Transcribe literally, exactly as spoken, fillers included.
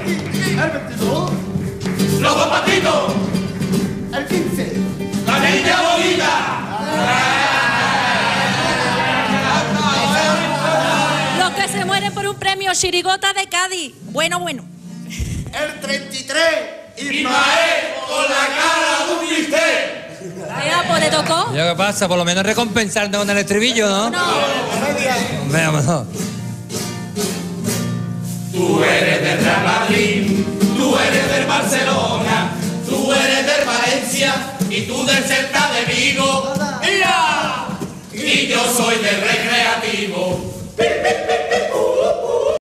El veintidós. Los dos patitos. El quince. La niña bonita. Los que se mueren por un premio Chirigota de Cádiz. Bueno, bueno. El treinta y tres. Ismael con la cara de un bistec. Vea, pues le tocó. ¿Y qué pasa? Por lo menos recompensarte con el estribillo, ¿no? No. Venga, vámonos. Tú eres del Real Madrid, tú eres del Barcelona, tú eres del Valencia y tú del Celta de Vigo. ¡Mira! Y yo soy del Real